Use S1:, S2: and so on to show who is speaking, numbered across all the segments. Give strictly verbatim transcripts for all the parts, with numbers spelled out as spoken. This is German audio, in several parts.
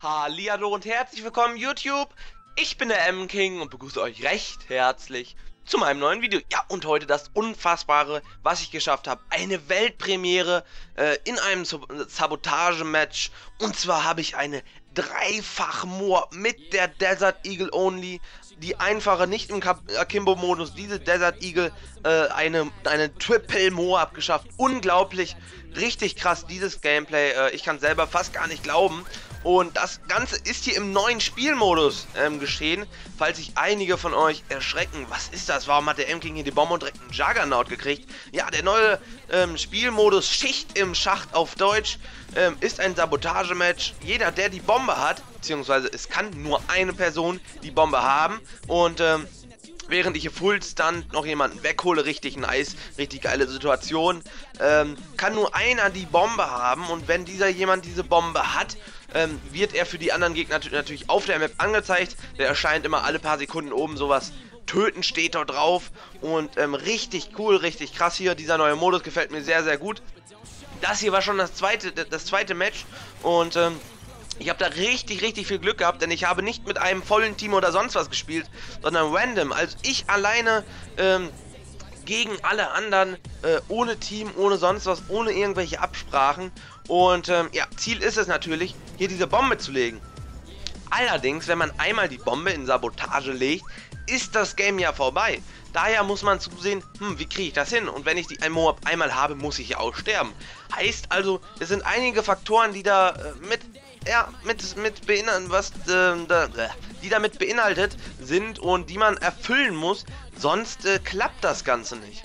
S1: Hallihallo und herzlich willkommen YouTube. Ich bin der M-King und begrüße euch recht herzlich zu meinem neuen Video. Ja, und heute das Unfassbare, was ich geschafft habe. Eine Weltpremiere äh, in einem Sabotage-Match. Und zwar habe ich eine Dreifach-Moab mit der Desert Eagle Only. Die einfache, nicht im Akimbo-Modus, diese Desert Eagle, äh, eine, eine Triple Moab geschafft. Unglaublich, richtig krass, dieses Gameplay. Äh, ich kann selber fast gar nicht glauben. Und das Ganze ist hier im neuen Spielmodus ähm, geschehen, falls sich einige von euch erschrecken. Was ist das? Warum hat der M-King hier die Bombe und direkt einen Juggernaut gekriegt? Ja, der neue ähm, Spielmodus Schicht im Schacht auf Deutsch ähm, ist ein Sabotage-Match. Jeder, der die Bombe hat, beziehungsweise es kann nur eine Person die Bombe haben und ähm, während ich hier Full Stunt noch jemanden weghole, richtig nice, richtig geile Situation, ähm, kann nur einer die Bombe haben und wenn dieser jemand diese Bombe hat, ähm, wird er für die anderen Gegner natürlich auf der Map angezeigt. Der erscheint immer alle paar Sekunden oben, sowas töten steht dort drauf und ähm, richtig cool, richtig krass hier, dieser neue Modus gefällt mir sehr, sehr gut. Das hier war schon das zweite, das zweite Match und ähm, ich habe da richtig, richtig viel Glück gehabt, denn ich habe nicht mit einem vollen Team oder sonst was gespielt, sondern random. Also ich alleine ähm, gegen alle anderen, äh, ohne Team, ohne sonst was, ohne irgendwelche Absprachen. Und ähm, ja, Ziel ist es natürlich, hier diese Bombe zu legen. Allerdings, wenn man einmal die Bombe in Sabotage legt, ist das Game ja vorbei. Daher muss man zusehen, hm, wie kriege ich das hin? Und wenn ich die ein Moab einmal habe, muss ich ja auch sterben. Heißt also, es sind einige Faktoren, die da äh, mit... Ja, mit, mit beinhaltet, was, äh, da, die damit beinhaltet sind und die man erfüllen muss, sonst äh, klappt das Ganze nicht.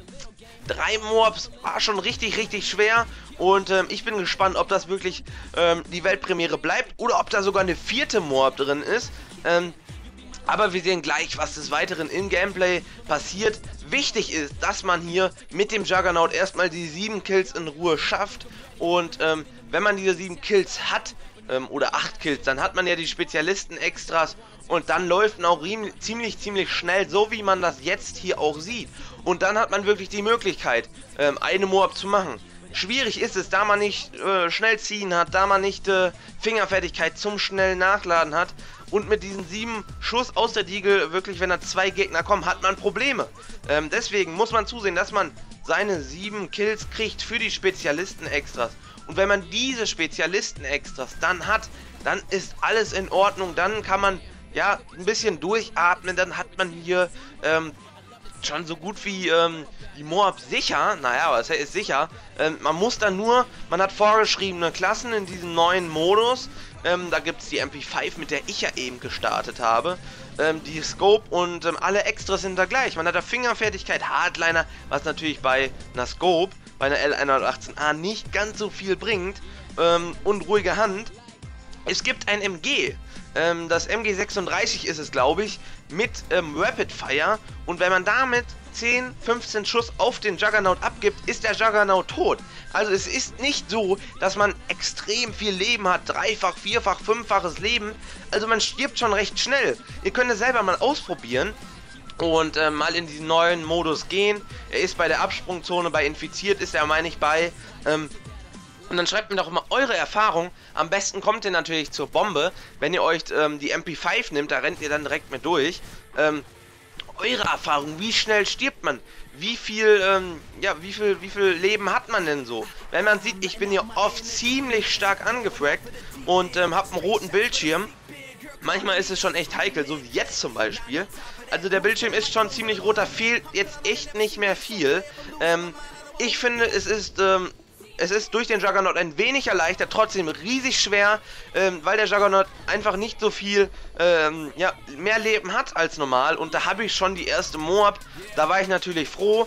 S1: Drei Moabs war schon richtig, richtig schwer und ähm, ich bin gespannt, ob das wirklich ähm, die Weltpremiere bleibt oder ob da sogar eine vierte Moab drin ist. Ähm, aber wir sehen gleich, was des Weiteren im Gameplay passiert. Wichtig ist, dass man hier mit dem Juggernaut erstmal die sieben Kills in Ruhe schafft und ähm, wenn man diese sieben Kills hat, ähm, oder acht Kills, dann hat man ja die Spezialisten-Extras und dann läuft man auch ziemlich, ziemlich schnell, so wie man das jetzt hier auch sieht. Und dann hat man wirklich die Möglichkeit, ähm, eine Moab zu machen. Schwierig ist es, da man nicht äh, schnell ziehen hat, da man nicht äh, Fingerfertigkeit zum schnell Nachladen hat. Und mit diesen sieben Schuss aus der Diegel, wirklich, wenn da zwei Gegner kommen, hat man Probleme. Ähm, deswegen muss man zusehen, dass man seine sieben Kills kriegt für die Spezialisten-Extras. Und wenn man diese Spezialisten-Extras dann hat, dann ist alles in Ordnung. Dann kann man, ja, ein bisschen durchatmen. Dann hat man hier ähm, schon so gut wie ähm, die Moab sicher. Naja, was ist sicher? Ähm, man muss dann nur, man hat vorgeschriebene Klassen in diesem neuen Modus. Ähm, da gibt es die M P fünf, mit der ich ja eben gestartet habe. Ähm, die Scope und ähm, alle Extras sind da gleich. Man hat da Fingerfertigkeit, Hardliner, was natürlich bei einer Scope, bei einer L hundertachtzehn A nicht ganz so viel bringt. Ähm, und ruhige Hand. Es gibt ein M G. Ähm, das M G sechsunddreißig ist es, glaube ich, mit ähm, Rapid Fire. Und wenn man damit zehn, fünfzehn Schuss auf den Juggernaut abgibt, ist der Juggernaut tot. Also es ist nicht so, dass man extrem viel Leben hat, dreifach, vierfach, fünffaches Leben. Also man stirbt schon recht schnell. Ihr könnt es selber mal ausprobieren und äh, mal in diesen neuen Modus gehen. Er ist bei der Absprungzone, bei Infiziert ist er, meine ich, bei. Ähm, und dann schreibt mir doch mal eure Erfahrung. Am besten kommt ihr natürlich zur Bombe. Wenn ihr euch ähm, die M P fünf nimmt, da rennt ihr dann direkt mit durch. Ähm, eure Erfahrung, wie schnell stirbt man? Wie viel, ähm, ja, wie viel, wie viel Leben hat man denn so? Wenn man sieht, ich bin hier oft ziemlich stark angefragt und ähm, habe einen roten Bildschirm. Manchmal ist es schon echt heikel, so wie jetzt zum Beispiel. Also der Bildschirm ist schon ziemlich rot, da fehlt jetzt echt nicht mehr viel. Ähm, ich finde, es ist, ähm, es ist durch den Juggernaut ein wenig erleichtert, trotzdem riesig schwer, ähm, weil der Juggernaut einfach nicht so viel, ähm, ja, mehr Leben hat als normal. Und da habe ich schon die erste Moab, da war ich natürlich froh.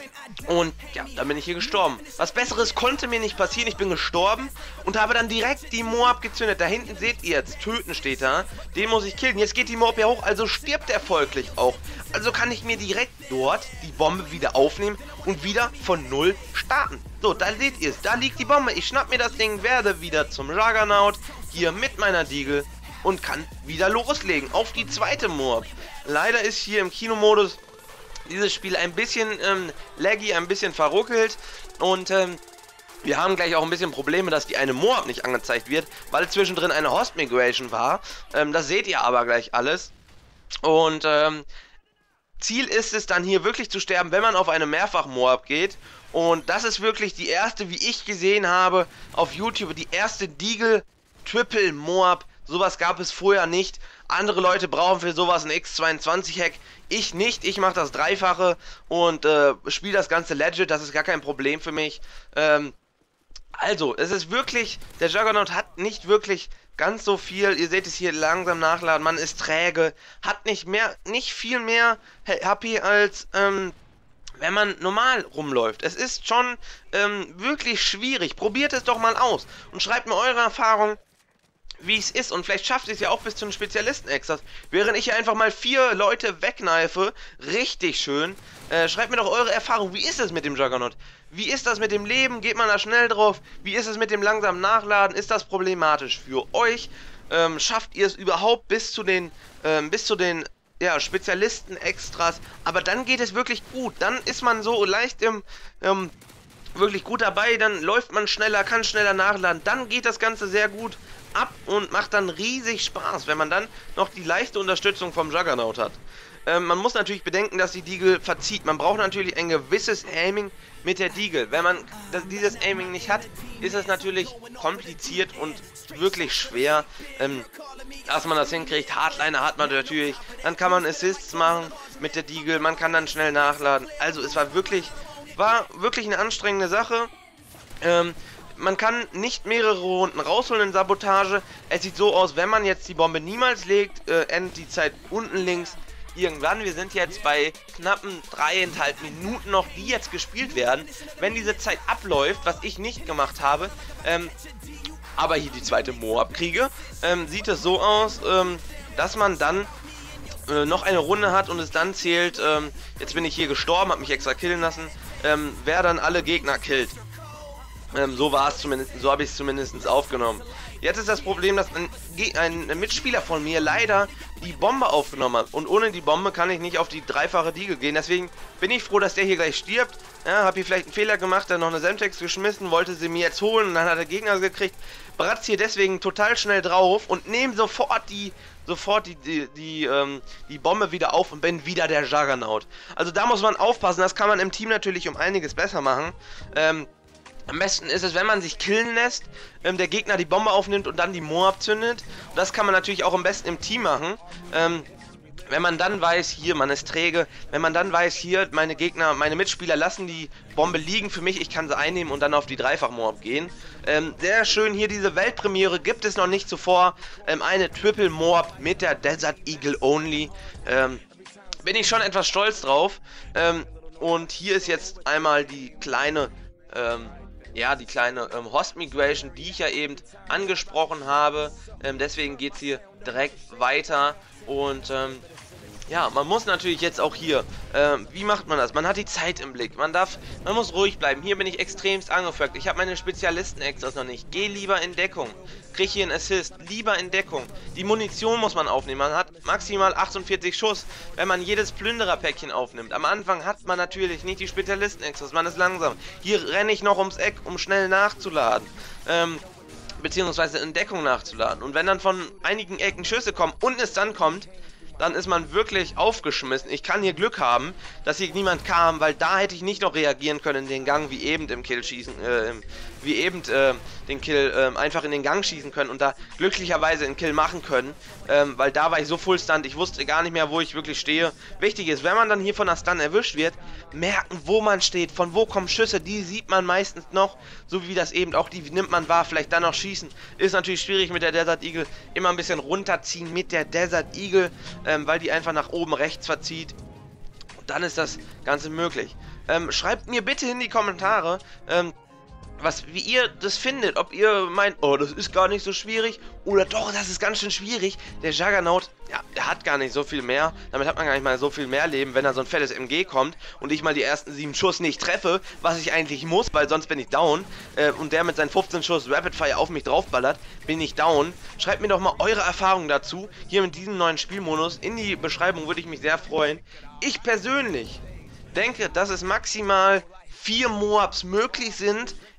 S1: Und ja, dann bin ich hier gestorben. Was Besseres konnte mir nicht passieren, ich bin gestorben und habe dann direkt die Moab gezündet. Da hinten seht ihr jetzt, töten steht da, den muss ich killen. Jetzt geht die Moab ja hoch, also stirbt er folglich auch. Also kann ich mir direkt dort die Bombe wieder aufnehmen und wieder von null starten. So, da seht ihr es, da liegt die Bombe. Ich schnapp mir das Ding, werde wieder zum Juggernaut, hier mit meiner Diegel und kann wieder loslegen auf die zweite Moab. Leider ist hier im Kinomodus dieses Spiel ein bisschen ähm, laggy, ein bisschen verruckelt und ähm, Wir haben gleich auch ein bisschen Probleme, dass die eine Moab nicht angezeigt wird, weil zwischendrin eine Host Migration war. Ähm, das seht ihr aber gleich alles. Und ähm, Ziel ist es dann hier wirklich zu sterben, wenn man auf eine Mehrfach-Moab geht. Und das ist wirklich die erste, wie ich gesehen habe, auf YouTube, die erste Deagle Triple Moab. Sowas gab es vorher nicht. Andere Leute brauchen für sowas ein X zweiundzwanzig Hack. Ich nicht, ich mache das Dreifache und äh, spiele das Ganze legit, das ist gar kein Problem für mich. Ähm, also, es ist wirklich, der Juggernaut hat nicht wirklich ganz so viel, ihr seht es hier langsam nachladen, man ist träge, hat nicht mehr, nicht viel mehr H P als, ähm, wenn man normal rumläuft. Es ist schon ähm, wirklich schwierig. Probiert es doch mal aus und schreibt mir eure Erfahrung, wie es ist. Und vielleicht schafft ihr es ja auch bis zu einem Spezialisten-Extras. Während ich hier einfach mal vier Leute wegkneife. Richtig schön. Äh, schreibt mir doch eure Erfahrung. Wie ist es mit dem Juggernaut? Wie ist das mit dem Leben? Geht man da schnell drauf? Wie ist es mit dem langsamen Nachladen? Ist das problematisch für euch? Ähm, schafft ihr es überhaupt bis zu den, ähm, bis zu den ja, Spezialisten-Extras? Aber dann geht es wirklich gut. Dann ist man so leicht im... Ähm, wirklich gut dabei, dann läuft man schneller, kann schneller nachladen, dann geht das Ganze sehr gut ab und macht dann riesig Spaß, wenn man dann noch die leichte Unterstützung vom Juggernaut hat. Ähm, man muss natürlich bedenken, dass die Deagle verzieht. Man braucht natürlich ein gewisses Aiming mit der Deagle. Wenn man das, dieses Aiming nicht hat, ist es natürlich kompliziert und wirklich schwer, ähm, dass man das hinkriegt. Hardliner hat man natürlich, dann kann man Assists machen mit der Deagle, man kann dann schnell nachladen. Also es war wirklich... War wirklich eine anstrengende Sache. Ähm, man kann nicht mehrere Runden rausholen in Sabotage. Es sieht so aus, wenn man jetzt die Bombe niemals legt, äh, endet die Zeit unten links irgendwann. Wir sind jetzt bei knappen dreieinhalb Minuten noch, die jetzt gespielt werden. Wenn diese Zeit abläuft, was ich nicht gemacht habe, ähm, aber hier die zweite Moab kriege, ähm, sieht es so aus, ähm, dass man dann äh, noch eine Runde hat und es dann zählt, ähm, jetzt bin ich hier gestorben, habe mich extra killen lassen, ähm, wer dann alle Gegner killt. Ähm, so war es zumindest, so habe ich es zumindest aufgenommen. Jetzt ist das Problem, dass ein, ein Mitspieler von mir leider die Bombe aufgenommen hat. Und ohne die Bombe kann ich nicht auf die dreifache Deagle gehen. Deswegen bin ich froh, dass der hier gleich stirbt. Ja, habe hier vielleicht einen Fehler gemacht, dann noch eine Semtex geschmissen, wollte sie mir jetzt holen und dann hat der Gegner gekriegt. Bratz hier deswegen total schnell drauf und nehme sofort die sofort die, die, die, ähm, die Bombe wieder auf und bin wieder der Juggernaut. Also da muss man aufpassen, das kann man im Team natürlich um einiges besser machen. Ähm, am besten ist es, wenn man sich killen lässt, ähm, der Gegner die Bombe aufnimmt und dann die Moab zündet. Und das kann man natürlich auch am besten im Team machen. Ähm, wenn man dann weiß, hier, man ist träge, wenn man dann weiß, hier, meine Gegner, meine Mitspieler lassen die Bombe liegen für mich, ich kann sie einnehmen und dann auf die Dreifach-Moab gehen. Ähm, sehr schön, hier diese Weltpremiere gibt es noch nicht zuvor. Ähm, eine Triple Moab mit der Desert Eagle Only. Ähm, bin ich schon etwas stolz drauf. Ähm, und hier ist jetzt einmal die kleine... Ähm, Ja, die kleine ähm, Host Migration, die ich ja eben angesprochen habe. Ähm, deswegen geht es hier direkt weiter. Und ähm, ja, man muss natürlich jetzt auch hier, ähm, wie macht man das? Man hat die Zeit im Blick, man darf, man muss ruhig bleiben. Hier bin ich extremst angefragt. Ich habe meine Spezialisten-Extras noch nicht. Geh lieber in Deckung. Krieg hier einen Assist. Lieber in Deckung. Die Munition muss man aufnehmen. Man hat maximal achtundvierzig Schuss, wenn man jedes Plündererpäckchen aufnimmt. Am Anfang hat man natürlich nicht die Spezialisten-Extras. Man ist langsam. Hier renne ich noch ums Eck, um schnell nachzuladen. Ähm... beziehungsweise in Deckung nachzuladen. Und wenn dann von einigen Ecken Schüsse kommen und es dann kommt, dann ist man wirklich aufgeschmissen. Ich kann hier Glück haben, dass hier niemand kam, weil da hätte ich nicht noch reagieren können in den Gang, wie eben im Kill schießen, äh, wie eben äh, den Kill äh, einfach in den Gang schießen können und da glücklicherweise einen Kill machen können, ähm, weil da war ich so Full Stunt, ich wusste gar nicht mehr, wo ich wirklich stehe. Wichtig ist, wenn man dann hier von der Stun erwischt wird, merken, wo man steht, von wo kommen Schüsse, die sieht man meistens noch, so wie das eben auch, die nimmt man wahr, vielleicht dann noch schießen. Ist natürlich schwierig mit der Desert Eagle, immer ein bisschen runterziehen mit der Desert Eagle, ähm, weil die einfach nach oben rechts verzieht. Und dann ist das Ganze möglich. Ähm, schreibt mir bitte in die Kommentare, ähm, was, wie ihr das findet, ob ihr meint, oh, das ist gar nicht so schwierig, oder doch, das ist ganz schön schwierig. Der Juggernaut, ja, der hat gar nicht so viel mehr, damit hat man gar nicht mal so viel mehr Leben, wenn da so ein fettes M G kommt und ich mal die ersten sieben Schuss nicht treffe, was ich eigentlich muss, weil sonst bin ich down, äh, und der mit seinen fünfzehn Schuss Rapid Fire auf mich draufballert, bin ich down. Schreibt mir doch mal eure Erfahrungen dazu, hier mit diesem neuen Spielmodus, in die Beschreibung würde ich mich sehr freuen. Ich persönlich denke, dass es maximal vier Moabs möglich sind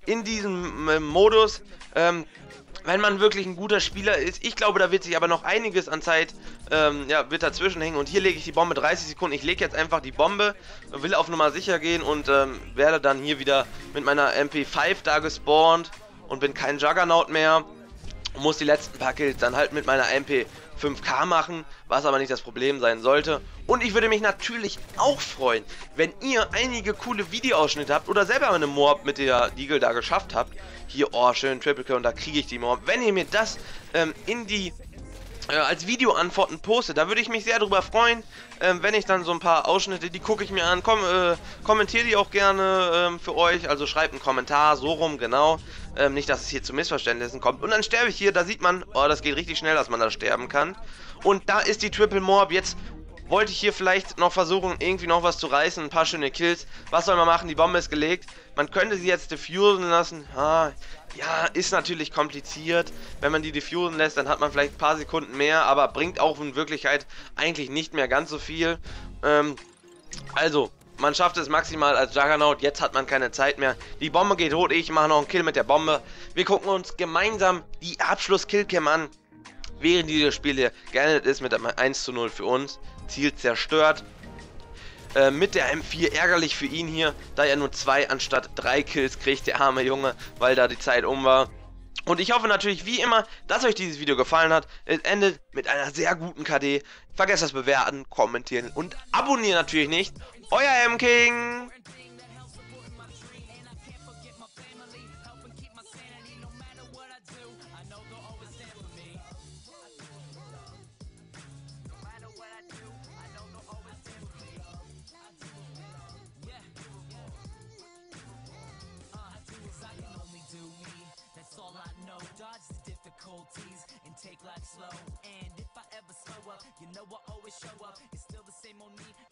S1: in diesem äh, Modus. Ähm, wenn man wirklich ein guter Spieler ist. Ich glaube, da wird sich aber noch einiges an Zeit, ähm, ja, wird dazwischen hängen. Und hier lege ich die Bombe dreißig Sekunden. Ich lege jetzt einfach die Bombe, will auf Nummer sicher gehen und ähm, werde dann hier wieder mit meiner M P fünf da gespawnt und bin kein Juggernaut mehr. Und muss die letzten paar Kills dann halt mit meiner M P fünf K machen, was aber nicht das Problem sein sollte. Und ich würde mich natürlich auch freuen, wenn ihr einige coole Videoausschnitte habt oder selber eine Moab mit der Deagle da geschafft habt. Hier, oh, schön, Triple Kill und da kriege ich die Moab. Wenn ihr mir das ähm, in die äh, als Videoantworten postet, da würde ich mich sehr darüber freuen, ähm, wenn ich dann so ein paar Ausschnitte, die gucke ich mir an, komm, äh, kommentiere die auch gerne ähm, für euch, also schreibt einen Kommentar, so rum, genau, ähm, nicht, dass es hier zu Missverständnissen kommt. Und dann sterbe ich hier, da sieht man, oh, das geht richtig schnell, dass man da sterben kann. Und da ist die Triple Moab. Jetzt wollte ich hier vielleicht noch versuchen, irgendwie noch was zu reißen, ein paar schöne Kills. Was soll man machen? Die Bombe ist gelegt. Man könnte sie jetzt diffusen lassen. Ah, ja, ist natürlich kompliziert. Wenn man die diffusen lässt, dann hat man vielleicht ein paar Sekunden mehr, aber bringt auch in Wirklichkeit eigentlich nicht mehr ganz so viel. Ähm, also, man schafft es maximal als Juggernaut. Jetzt hat man keine Zeit mehr. Die Bombe geht hoch. Ich mache noch einen Kill mit der Bombe. Wir gucken uns gemeinsam die Abschluss-Killcam an, während dieses Spiel hier geendet ist mit einem eins zu null für uns. Ziel zerstört. Äh, mit der M vier ärgerlich für ihn hier, da er nur zwei anstatt drei Kills kriegt, der arme Junge, weil da die Zeit um war. Und ich hoffe natürlich wie immer, dass euch dieses Video gefallen hat. Es endet mit einer sehr guten K D. Vergesst das Bewerten, Kommentieren und Abonnieren natürlich nicht. Euer M-King!
S2: All I know, dodge the difficulties and take life slow. And if I ever slow up, you know I always show up. It's still the same old me.